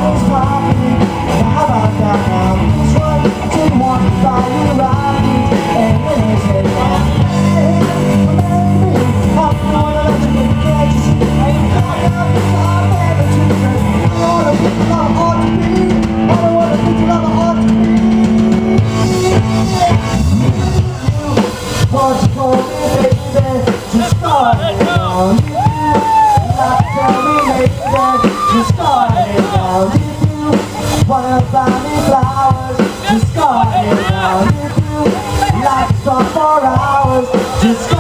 always popping. How about that now? This one didn't want to buy you rocket. And then they said, hey, remember me? I'm the one that lets you get the can't you see? And you got out the top ever to me. All the people I ought to be. All the people I ought to be. Want to call me baby? Just start it now. Not tell me baby. Just start it now. If you wanna buy me flowers, just start it now. If you like to talk for hours, just start it now.